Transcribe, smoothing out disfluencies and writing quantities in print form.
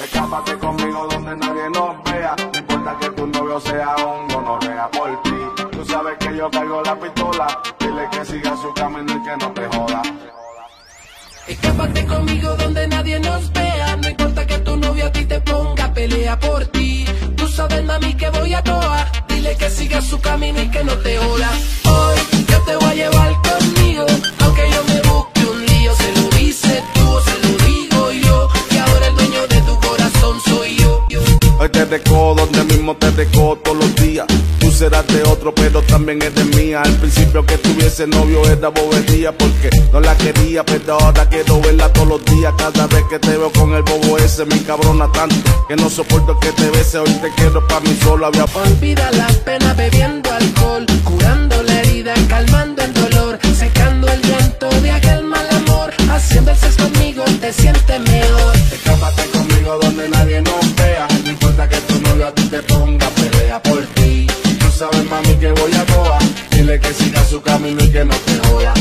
Escápate conmigo donde nadie nos vea. No importa que tu novio sea un gonorrea por ti. Tú sabes que yo cargo la pistola. Dile que siga su camino y que no te joda. Escápate conmigo donde nadie nos vea. No importa que tu novio a ti te ponga, pelea por ti. Tú sabes, mami, que voy a toa. Dile que siga su camino y que no te joda. Hoy yo te voy a llevar conmigo, aunque yo me busque un lío. Se lo dices tú o se lo digo yo, que ahora el dueño de tu corazón soy yo. Hoy te recojo donde mismo te recojo todos los días. Tú serás de otro, pero también es de mía. Al principio que tuviese novio era bobería, porque no la quería, pero ahora quiero verla todos los días. Cada vez que te veo con el bobo ese, me encabrona tanto que no soporto que te bese. Hoy te quiero pa' mí solo. Olvida la pena bebiendo alcohol, curando la herida, calmando el dolor, secando el llanto de aquel mal amor. Haciendo el sexo conmigo te sientes mejor. Escápate conmigo donde nadie nos vea. No importa que tu novio a ti te ponga, pelea por ti. Tú sabes, mami, que voy a toa. Dile que siga su camino y que no te joda.